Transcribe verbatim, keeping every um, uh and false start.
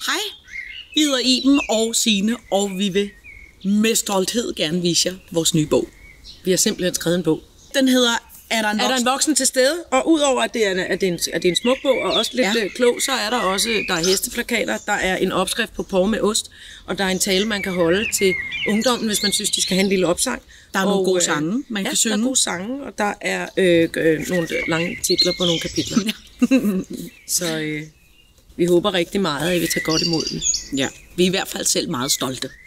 Hej, vi hedder Iben og Signe, og vi vil med stolthed gerne vise jer vores nye bog. Vi har simpelthen skrevet en bog. Den hedder Er der en voksen, er der en voksen til stede? Og udover at det er, at det er, en, at det er en smuk bog og også lidt ja. klog, så er der også der er hesteplakater, der er en opskrift på porre med ost, og der er en tale, man kan holde til ungdommen, hvis man synes, de skal have en lille opsang. Der er og, nogle gode sange, man ja, kan synge. der er gode sange, og der er øh, øh, nogle lange titler på nogle kapitler. Så øh, vi håber rigtig meget, at I vil tage godt imod den. Ja, vi er i hvert fald selv meget stolte.